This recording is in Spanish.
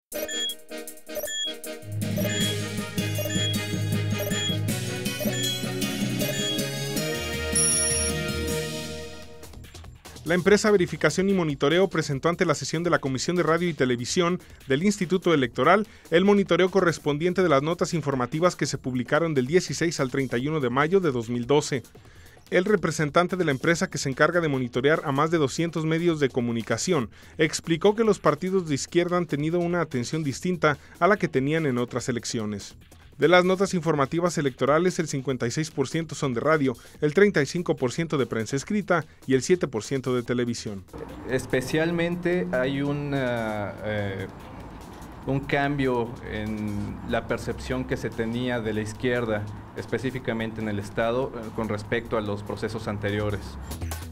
La empresa Verificación y Monitoreo presentó ante la sesión de la Comisión de Radio y Televisión del Instituto Electoral el monitoreo correspondiente de las notas informativas que se publicaron del 16 al 31 de mayo de 2012. El representante de la empresa, que se encarga de monitorear a más de 200 medios de comunicación, explicó que los partidos de izquierda han tenido una atención distinta a la que tenían en otras elecciones. De las notas informativas electorales, el 56% son de radio, el 35% de prensa escrita y el 7% de televisión. Especialmente hay un cambio en la percepción que se tenía de la izquierda, específicamente en el Estado, con respecto a los procesos anteriores.